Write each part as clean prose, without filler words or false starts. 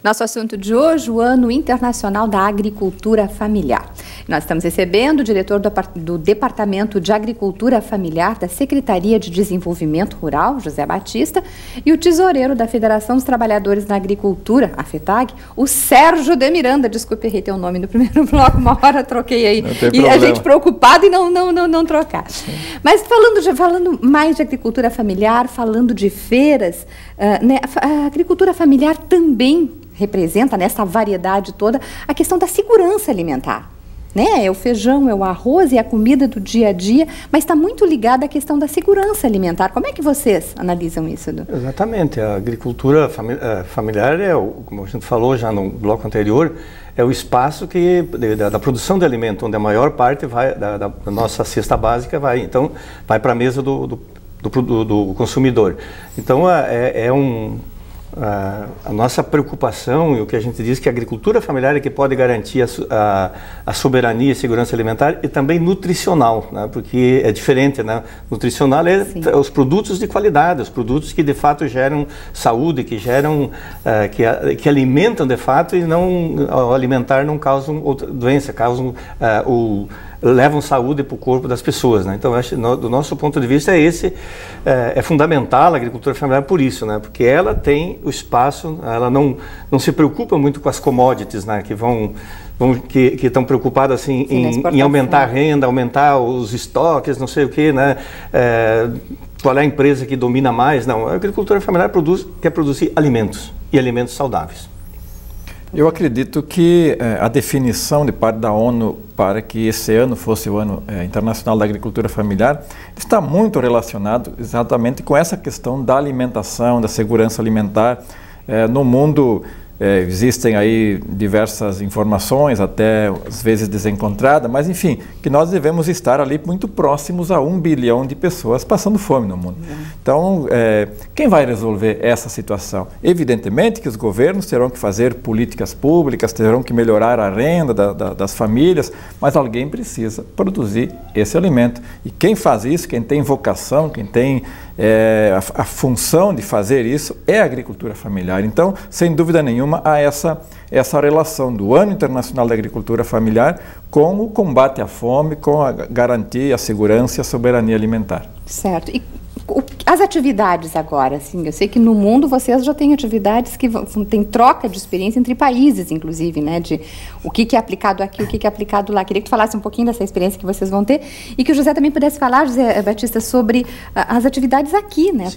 Nosso assunto de hoje, o Ano Internacional da Agricultura Familiar. Nós estamos recebendo o diretor do Departamento de Agricultura Familiar da Secretaria de Desenvolvimento Rural, José Batista, e o tesoureiro da Federação dos Trabalhadores na Agricultura, a FETAG, o Sérgio de Miranda. Desculpe, errei teu nome no primeiro bloco, uma hora troquei aí. Não tem e problema. A gente preocupada em não trocar. Sim. Mas falando mais de agricultura familiar, falando de feiras, né, a agricultura familiar também representa, nessa variedade toda, a questão da segurança alimentar. Né? É o feijão, é o arroz e a comida do dia a dia, mas está muito ligada à questão da segurança alimentar. Como é que vocês analisam isso, Edu? Exatamente. A agricultura familiar, como a gente falou já no bloco anterior, é o espaço da produção de alimento, onde a maior parte da nossa cesta básica vai. Então, vai para a mesa do consumidor. Então, a nossa preocupação e o que a gente diz que a agricultura familiar é que pode garantir a soberania e segurança alimentar e também nutricional, né? Porque é diferente, né? Nutricional é os produtos de qualidade, os produtos que de fato geram saúde, que geram, que alimentam de fato e não, ao alimentar não causam outra doença, levam saúde para o corpo das pessoas, né? Então, acho, do nosso ponto de vista, é fundamental a agricultura familiar por isso, né? Porque ela tem o espaço, ela não se preocupa muito com as commodities, né? Que estão preocupadas assim, em aumentar a renda, aumentar os estoques, não sei o que, né? Qual é a empresa que domina mais? Não, a agricultura familiar quer produzir alimentos e alimentos saudáveis. Eu acredito que a definição de parte da ONU para que esse ano fosse o Ano Internacional da Agricultura Familiar está muito relacionado exatamente com essa questão da alimentação, da segurança alimentar. No mundo existem aí diversas informações, até às vezes desencontradas, mas enfim, que nós devemos estar ali muito próximos a 1 bilhão de pessoas passando fome no mundo. Então, quem vai resolver essa situação? Evidentemente que os governos terão que fazer políticas públicas, terão que melhorar a renda das famílias, mas alguém precisa produzir esse alimento. E quem faz isso, quem tem vocação, quem tem a função de fazer isso é a agricultura familiar. Então, sem dúvida nenhuma, há essa relação do Ano Internacional da Agricultura Familiar com o combate à fome, com a garantia, a segurança e a soberania alimentar. Certo. E as atividades agora, assim, eu sei que no mundo vocês já têm atividades que tem troca de experiência entre países, inclusive, né, de o que é aplicado aqui, o que é aplicado lá. Queria que tu falasse um pouquinho dessa experiência que vocês vão ter e que o José também pudesse falar, José Batista, sobre as atividades aqui, né?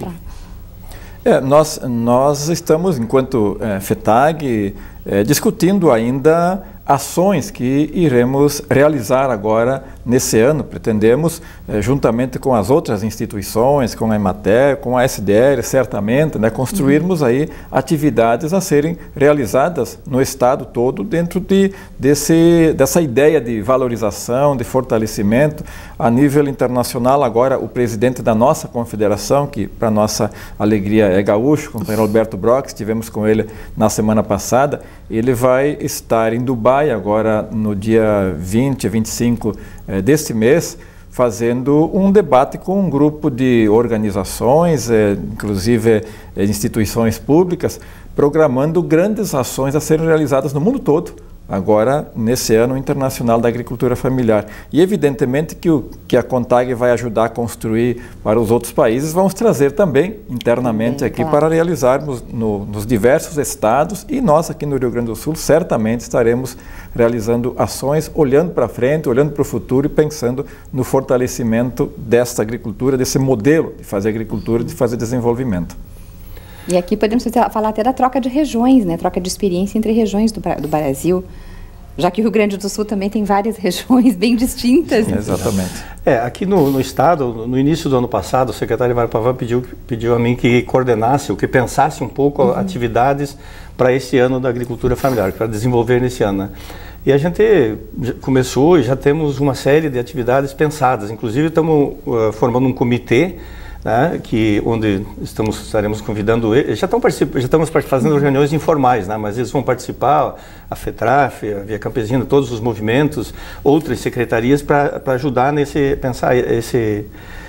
Nós estamos, enquanto FETAG, discutindo ainda ações que iremos realizar agora nesse ano. Pretendemos, juntamente com as outras instituições, com a Emater, com a SDR, certamente, né, construirmos aí atividades a serem realizadas no estado todo dentro dessa ideia de valorização, de fortalecimento. A nível internacional, agora o presidente da nossa confederação, que para nossa alegria é gaúcho, o companheiro Alberto Brock, estivemos com ele na semana passada, ele vai estar em Dubai agora no dia 20 a 25 deste mês, fazendo um debate com um grupo de organizações, inclusive instituições públicas, programando grandes ações a serem realizadas no mundo todo, agora nesse Ano Internacional da Agricultura Familiar. E evidentemente que a CONTAG vai ajudar a construir para os outros países, vamos trazer também internamente aqui, claro, para realizarmos nos diversos estados, e nós aqui no Rio Grande do Sul certamente estaremos realizando ações, olhando para frente, olhando para o futuro e pensando no fortalecimento desta agricultura, desse modelo de fazer agricultura, de fazer desenvolvimento. E aqui podemos falar até da troca de regiões, né? Troca de experiência entre regiões do Brasil, já que o Rio Grande do Sul também tem várias regiões bem distintas. Sim, exatamente. Aqui no estado, no início do ano passado, o secretário Ivar Pavan pediu a mim que coordenasse, ou que pensasse um pouco atividades para esse ano da agricultura familiar, para desenvolver nesse ano, né? E a gente começou e já temos uma série de atividades pensadas, inclusive estamos formando um comitê, né, onde estaremos convidando eles, já estamos fazendo reuniões informais, né, mas eles vão participar, a FETRAF, a Via Campesina, todos os movimentos, outras secretarias para ajudar pensar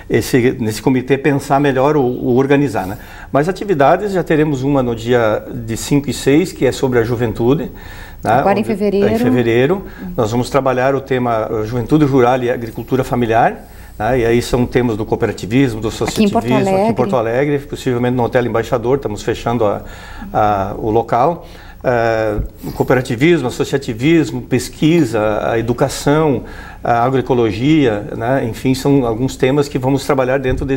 nesse comitê pensar melhor ou organizar, né? Mas atividades, já teremos uma no dia de 5 e 6, que é sobre a juventude. Né? Agora em fevereiro. Em fevereiro, nós vamos trabalhar o tema Juventude Rural e Agricultura Familiar. E aí são temas do cooperativismo, do associativismo, aqui em Porto Alegre, possivelmente no Hotel Embaixador, estamos fechando o local. O cooperativismo, associativismo, pesquisa, a educação, a agroecologia, né? Enfim, são alguns temas que vamos trabalhar dentro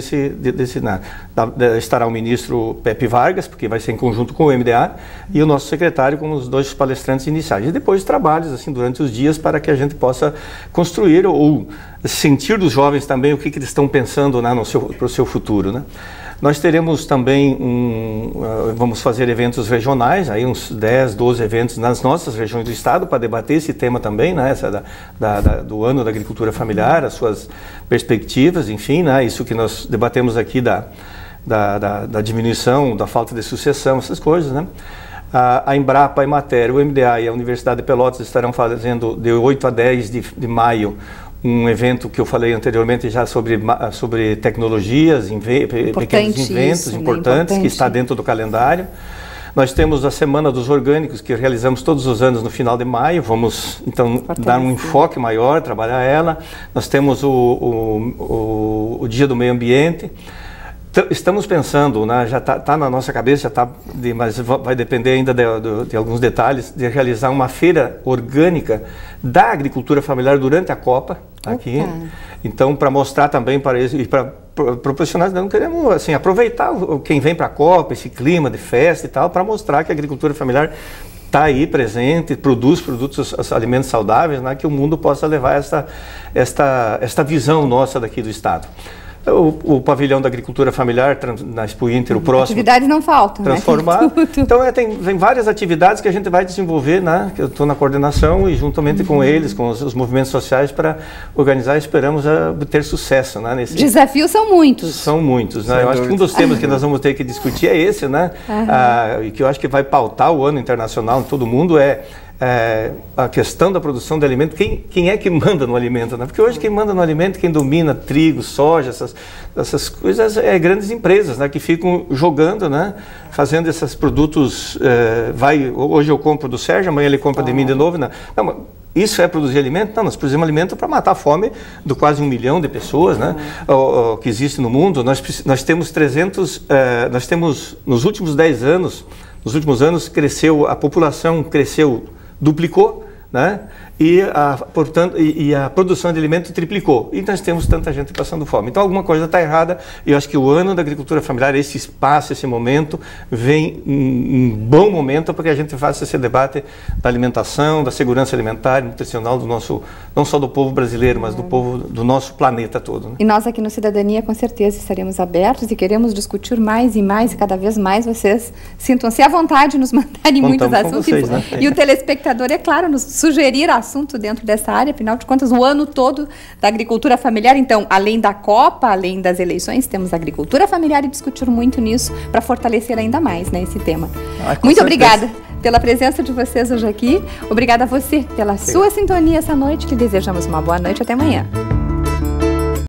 estará o ministro Pepe Vargas, porque vai ser em conjunto com o MDA, e o nosso secretário como os 2 palestrantes iniciais. E depois trabalhos assim durante os dias para que a gente possa construir ou sentir dos jovens também o que eles estão pensando, né, para o seu futuro, né? Nós teremos também vamos fazer eventos regionais, aí uns 10, 12 eventos nas nossas regiões do estado para debater esse tema também, né, do ano da agricultura familiar, as suas perspectivas, enfim, né, isso que nós debatemos aqui da diminuição, da falta de sucessão, essas coisas, né. A Embrapa, a Emater, o MDA e a Universidade de Pelotas estarão fazendo de 8 a 10 de maio um evento que eu falei anteriormente já sobre tecnologias, pequenos inventos importantes, que está dentro do calendário. Nós temos a Semana dos Orgânicos, que realizamos todos os anos no final de maio. Vamos, então, dar um enfoque maior, trabalhar ela. Nós temos o Dia do Meio Ambiente. Estamos pensando, né, já está na nossa cabeça, mas vai depender ainda de alguns detalhes, de realizar uma feira orgânica da agricultura familiar durante a Copa, aqui. Então, para mostrar também para eles, e para proporcionar, nós queremos assim, aproveitar quem vem para a Copa, esse clima de festa e tal, para mostrar que a agricultura familiar está aí presente, produz produtos, alimentos saudáveis, né, que o mundo possa levar esta visão nossa daqui do Estado. O pavilhão da agricultura familiar na Expo Inter, o próximo. Atividades não faltam, transformar. Né? Então, tem várias atividades que a gente vai desenvolver, né? Que eu estou na coordenação e juntamente com eles, com os movimentos sociais, para organizar, esperamos ter sucesso, né? Desafios são muitos. São muitos, né? Eu acho que um dos temas que nós vamos ter que discutir é esse, né? E que eu acho que vai pautar o ano internacional em todo mundo a questão da produção de alimento, quem é que manda no alimento, né? Porque hoje quem manda no alimento, quem domina trigo, soja, essas coisas, grandes empresas, né? Que ficam jogando, né? Fazendo esses produtos, hoje eu compro do Sérgio, amanhã ele compra de mim de novo, né? Não, isso é produzir alimento? Não, nós produzimos alimento para matar a fome de quase 1 milhão de pessoas, né? Que existe no mundo. Nós temos nos últimos 10 anos, a população cresceu, duplicou, né? Portanto, a produção de alimento triplicou. E nós temos tanta gente passando fome. Então, alguma coisa está errada. E eu acho que o ano da agricultura familiar, esse espaço, esse momento, vem um bom momento para que a gente faça esse debate da alimentação, da segurança alimentar e nutricional do nosso, não só do povo brasileiro, mas do povo do nosso planeta todo, né? E nós aqui no Cidadania, com certeza, estaremos abertos e queremos discutir mais e mais, e cada vez mais vocês sintam-se à vontade de nos mandarem muitos assuntos. Vocês, né? E o telespectador, é claro, nos sugerir assunto dentro dessa área, afinal de contas, o ano todo da agricultura familiar. Então, além da Copa, além das eleições, temos agricultura familiar e discutir muito nisso para fortalecer ainda mais, né, esse tema. Muito obrigada pela presença de vocês hoje aqui. Obrigada a você pela sua sintonia essa noite. Que desejamos uma boa noite. Até amanhã.